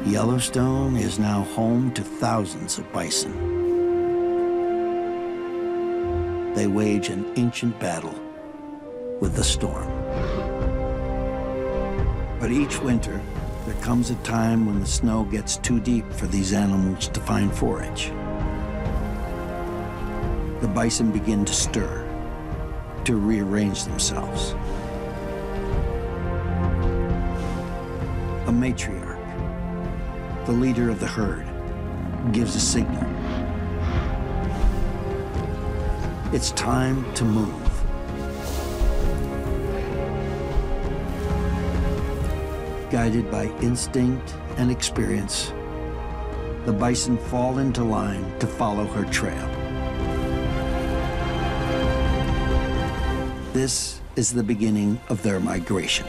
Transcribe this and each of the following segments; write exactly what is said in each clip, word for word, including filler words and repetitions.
Yellowstone is now home to thousands of bison. They wage an ancient battle with the storm. But each winter, there comes a time when the snow gets too deep for these animals to find forage. The bison begin to stir, to rearrange themselves. A matriarch, the leader of the herd, gives a signal. It's time to move. Guided by instinct and experience, the bison fall into line to follow her trail. This is the beginning of their migration.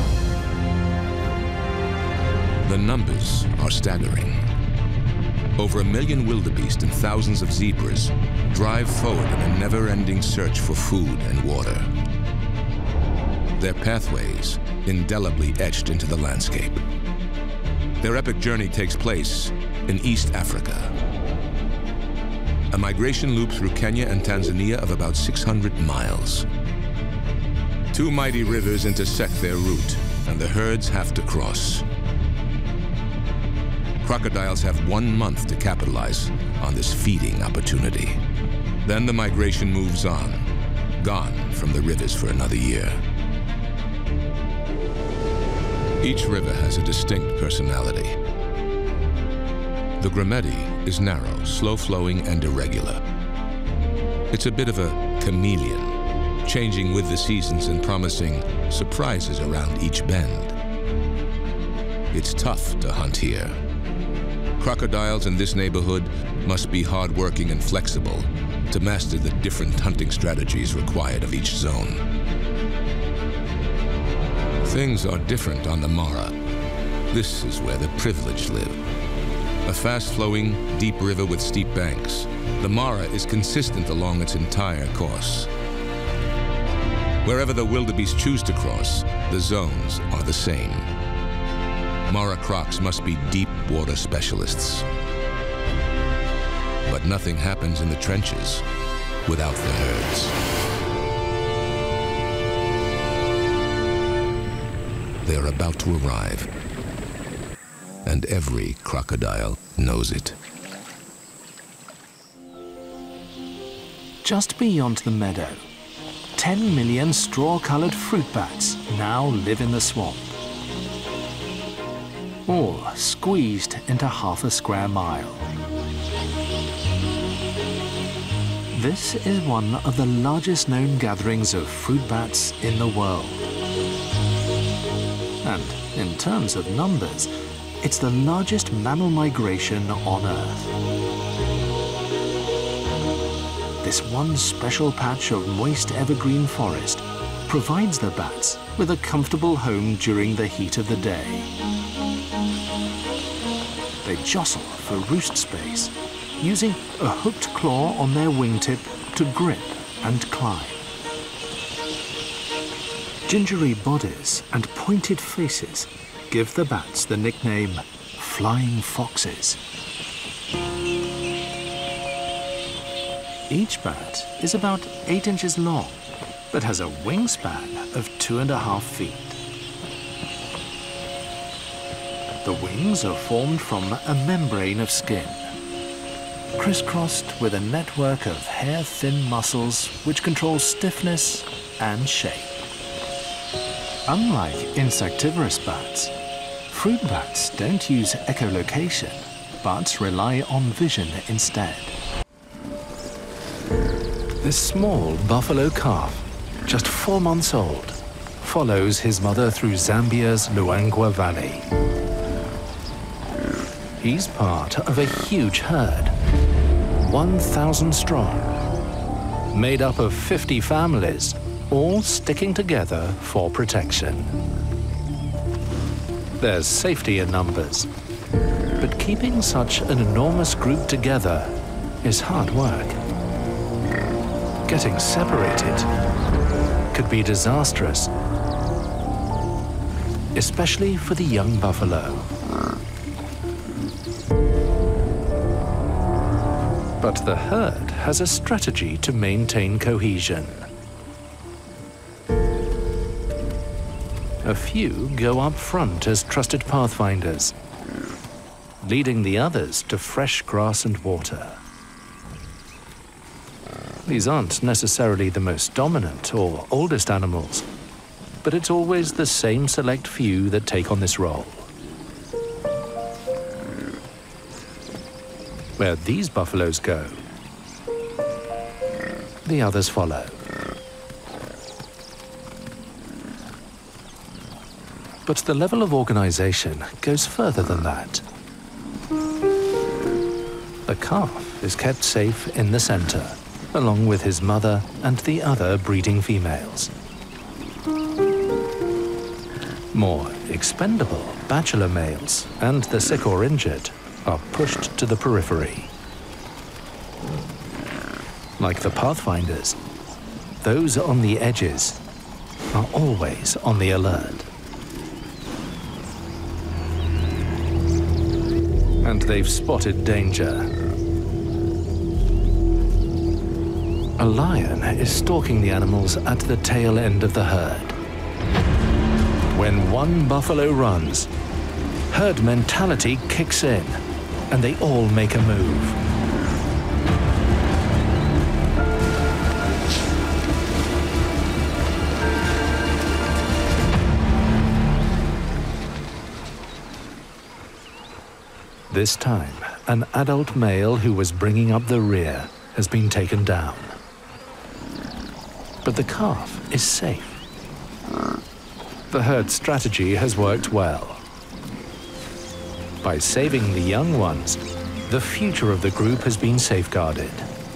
The numbers are staggering. Over a million wildebeest and thousands of zebras drive forward in a never-ending search for food and water. Their pathways indelibly etched into the landscape. Their epic journey takes place in East Africa. A migration loop through Kenya and Tanzania of about six hundred miles. Two mighty rivers intersect their route, and the herds have to cross. Crocodiles have one month to capitalize on this feeding opportunity. Then the migration moves on, gone from the rivers for another year. Each river has a distinct personality. The Grameti is narrow, slow-flowing, and irregular. It's a bit of a chameleon, changing with the seasons and promising surprises around each bend. It's tough to hunt here. Crocodiles in this neighborhood must be hardworking and flexible to master the different hunting strategies required of each zone. Things are different on the Mara. This is where the privileged live. A fast-flowing, deep river with steep banks, the Mara is consistent along its entire course. Wherever the wildebeest choose to cross, the zones are the same. Mara crocs must be deep water specialists. But nothing happens in the trenches without the herds. They're about to arrive, and every crocodile knows it. Just beyond the meadow, ten million straw-colored fruit bats now live in the swamp, all squeezed into half a square mile. This is one of the largest known gatherings of fruit bats in the world. And in terms of numbers, it's the largest mammal migration on Earth. This one special patch of moist evergreen forest provides the bats with a comfortable home during the heat of the day. They jostle for roost space, using a hooked claw on their wingtip to grip and climb. Gingery bodies and pointed faces give the bats the nickname flying foxes. Each bat is about eight inches long, but has a wingspan of two and a half feet. The wings are formed from a membrane of skin, crisscrossed with a network of hair-thin muscles which control stiffness and shape. Unlike insectivorous bats, fruit bats don't use echolocation, but rely on vision instead. This small buffalo calf, just four months old, follows his mother through Zambia's Luangwa Valley. He's part of a huge herd, one thousand strong, made up of fifty families, all sticking together for protection. There's safety in numbers, but keeping such an enormous group together is hard work. Getting separated could be disastrous, especially for the young buffalo. But the herd has a strategy to maintain cohesion. A few go up front as trusted pathfinders, leading the others to fresh grass and water. These aren't necessarily the most dominant or oldest animals, but it's always the same select few that take on this role. Where these buffaloes go, the others follow. But the level of organization goes further than that. The calf is kept safe in the center, along with his mother and the other breeding females. More expendable bachelor males and the sick or injured are pushed to the periphery. Like the pathfinders, those on the edges are always on the alert. And they've spotted danger. A lion is stalking the animals at the tail end of the herd. When one buffalo runs, herd mentality kicks in, and they all make a move. This time, an adult male who was bringing up the rear has been taken down. But the calf is safe. The herd strategy has worked well. By saving the young ones, the future of the group has been safeguarded.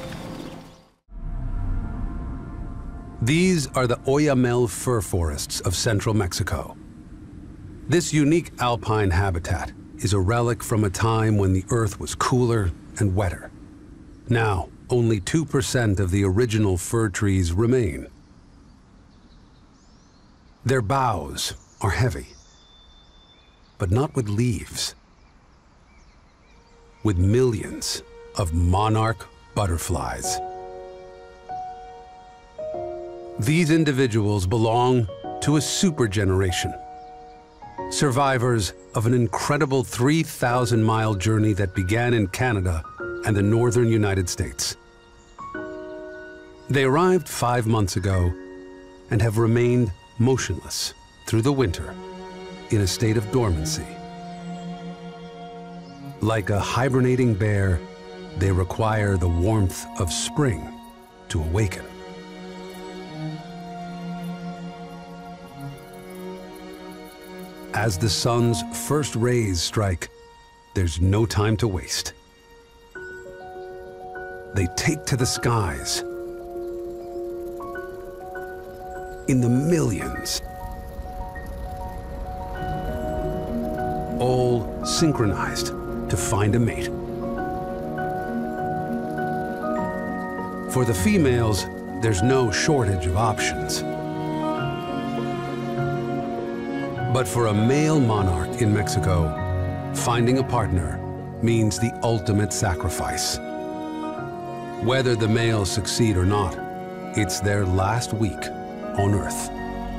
These are the Oyamel fir forests of central Mexico. This unique alpine habitat is a relic from a time when the earth was cooler and wetter. Now, only two percent of the original fir trees remain. Their boughs are heavy, but not with leaves, with millions of monarch butterflies. These individuals belong to a super generation, survivors of an incredible three thousand mile journey that began in Canada and the northern United States. They arrived five months ago and have remained motionless through the winter in a state of dormancy. Like a hibernating bear, they require the warmth of spring to awaken. As the sun's first rays strike, there's no time to waste. They take to the skies in the millions, all synchronized to find a mate. For the females, there's no shortage of options. But for a male monarch in Mexico, finding a partner means the ultimate sacrifice. Whether the males succeed or not, it's their last week on Earth.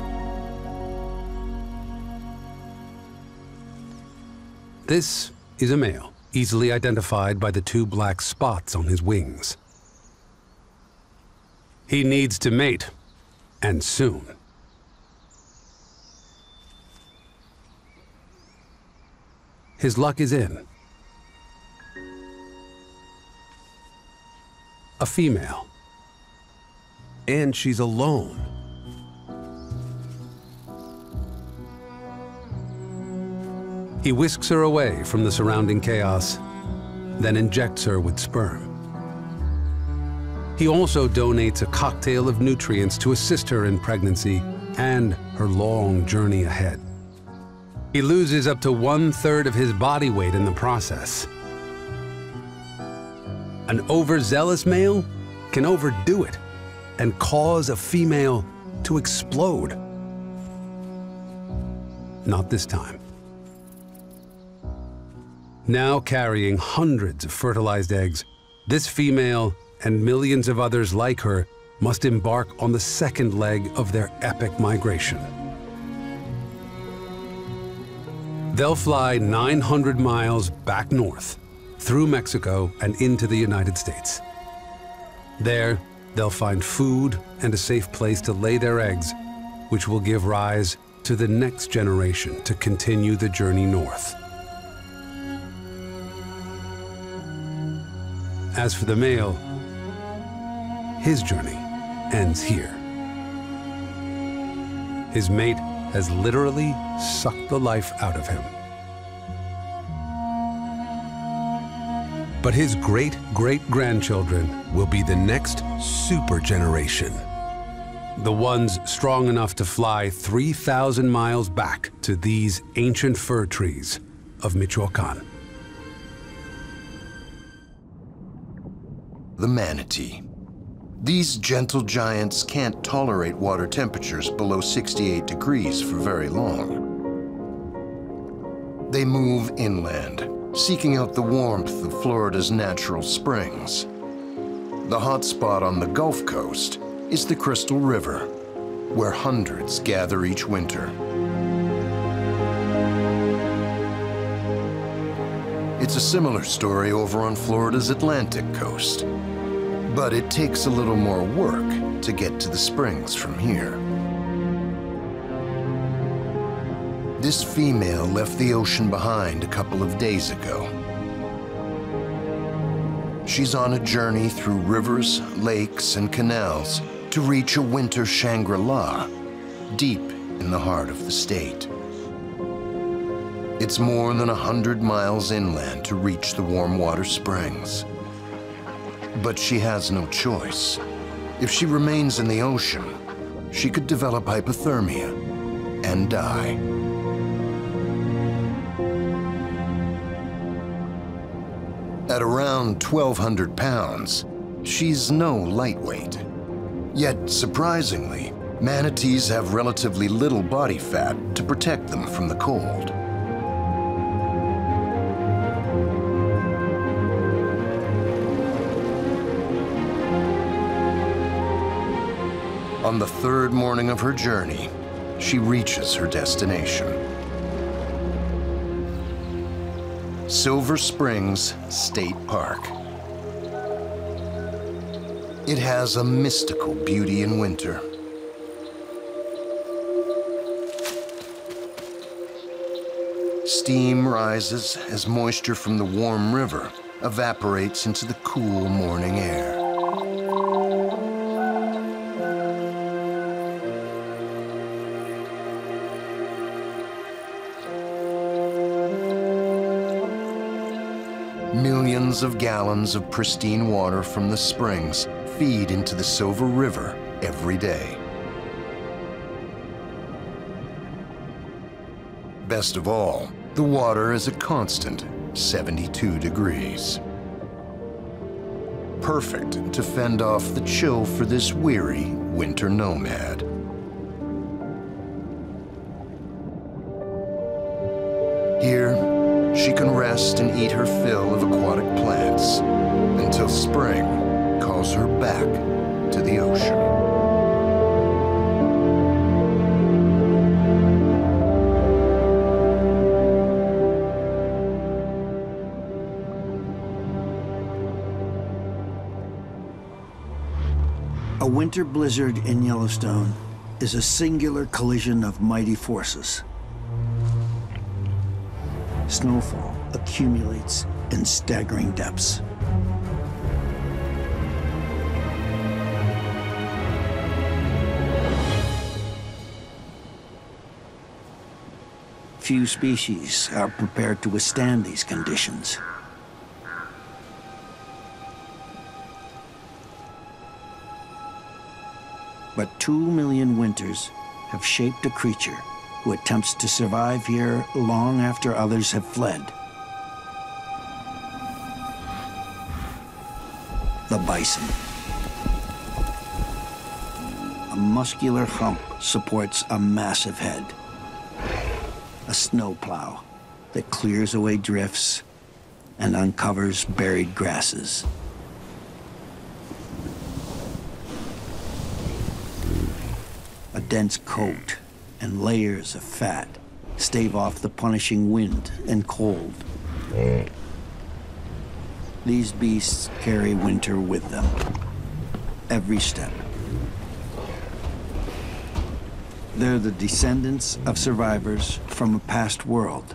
This is a male, easily identified by the two black spots on his wings. He needs to mate, and soon. His luck is in. A female. And she's alone. He whisks her away from the surrounding chaos, then injects her with sperm. He also donates a cocktail of nutrients to assist her in pregnancy and her long journey ahead. He loses up to one-third of his body weight in the process. An overzealous male can overdo it and cause a female to explode. Not this time. Now carrying hundreds of fertilized eggs, This female and millions of others like her must embark on the second leg of their epic migration. They'll fly nine hundred miles back north, through Mexico and into the United States. There, they'll find food and a safe place to lay their eggs, which will give rise to the next generation to continue the journey north. As for the male, his journey ends here. His mate has literally sucked the life out of him. But his great-great-grandchildren will be the next super generation. The ones strong enough to fly three thousand miles back to these ancient fir trees of Michoacán. The manatee. These gentle giants can't tolerate water temperatures below sixty-eight degrees for very long. They move inland, seeking out the warmth of Florida's natural springs. The hot spot on the Gulf Coast is the Crystal River, where hundreds gather each winter. It's a similar story over on Florida's Atlantic coast, but it takes a little more work to get to the springs from here. This female left the ocean behind a couple of days ago. She's on a journey through rivers, lakes, and canals to reach a winter Shangri-La, deep in the heart of the state. It's more than a hundred miles inland to reach the warm water springs. But she has no choice. If she remains in the ocean, she could develop hypothermia and die. At around twelve hundred pounds, she's no lightweight. Yet, surprisingly, manatees have relatively little body fat to protect them from the cold. On the third morning of her journey, she reaches her destination. Silver Springs State Park. It has a mystical beauty in winter. Steam rises as moisture from the warm river evaporates into the cool morning air. Millions of gallons of pristine water from the springs feed into the Silver River every day. Best of all, the water is a constant seventy-two degrees. Perfect to fend off the chill for this weary winter nomad. Here, she can rest and eat her fill of aquatic plants until spring calls her back to the ocean. A winter blizzard in Yellowstone is a singular collision of mighty forces. Snowfall accumulates in staggering depths. Few species are prepared to withstand these conditions. But two million winters have shaped a creature who attempts to survive here long after others have fled. The bison. A muscular hump supports a massive head. A snowplow that clears away drifts and uncovers buried grasses. dense coat and layers of fat stave off the punishing wind and cold. These beasts carry winter with them, every step. They're the descendants of survivors from a past world.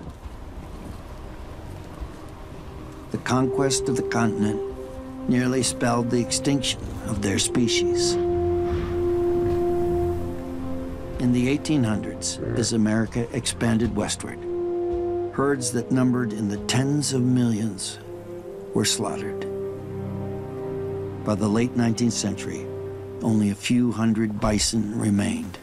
The conquest of the continent nearly spelled the extinction of their species. In the eighteen hundreds, as America expanded westward, herds that numbered in the tens of millions were slaughtered. By the late nineteenth century, only a few hundred bison remained.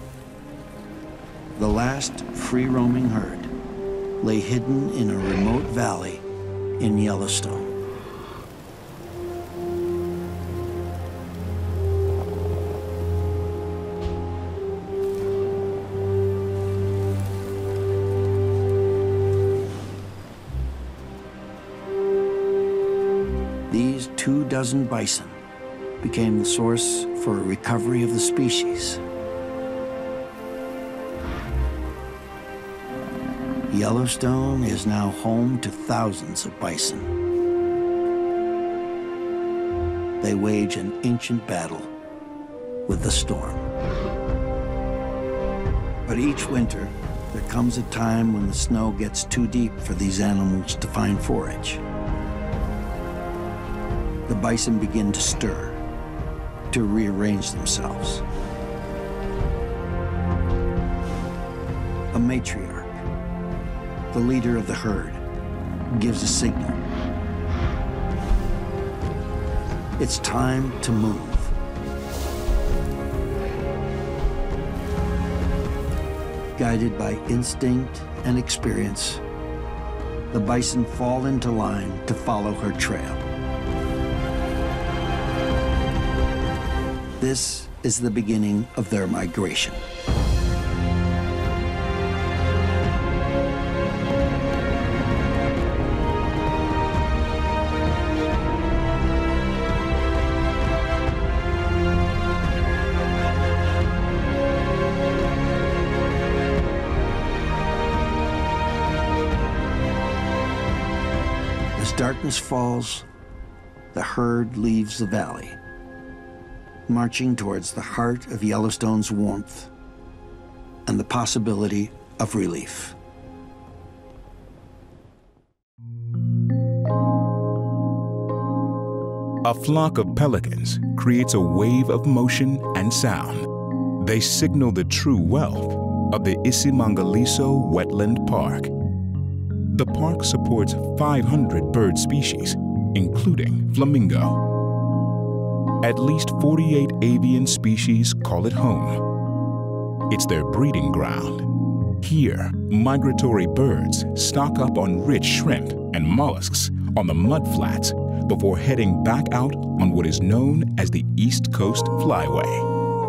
The last free-roaming herd lay hidden in a remote valley in Yellowstone. These two dozen bison became the source for a recovery of the species. Yellowstone is now home to thousands of bison. They wage an ancient battle with the storm. But each winter, there comes a time when the snow gets too deep for these animals to find forage. The bison begin to stir, to rearrange themselves. A matriarch, the leader of the herd, gives a signal. It's time to move. Guided by instinct and experience, the bison fall into line to follow her trail. This is the beginning of their migration. As darkness falls, the herd leaves the valley, marching towards the heart of Yellowstone's warmth and the possibility of relief. A flock of pelicans creates a wave of motion and sound. They signal the true wealth of the Isimangaliso Wetland Park. The park supports five hundred bird species, including flamingo. At least forty-eight avian species call it home. It's their breeding ground. Here, migratory birds stock up on rich shrimp and mollusks on the mudflats before heading back out on what is known as the East Coast Flyway.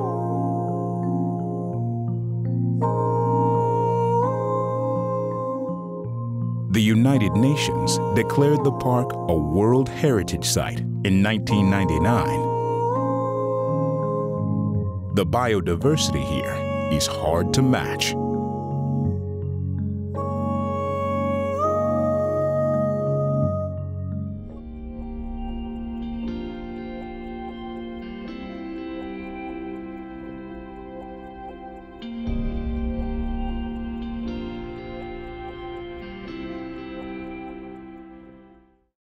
The United Nations declared the park a World Heritage Site in nineteen ninety-nine. The biodiversity here is hard to match.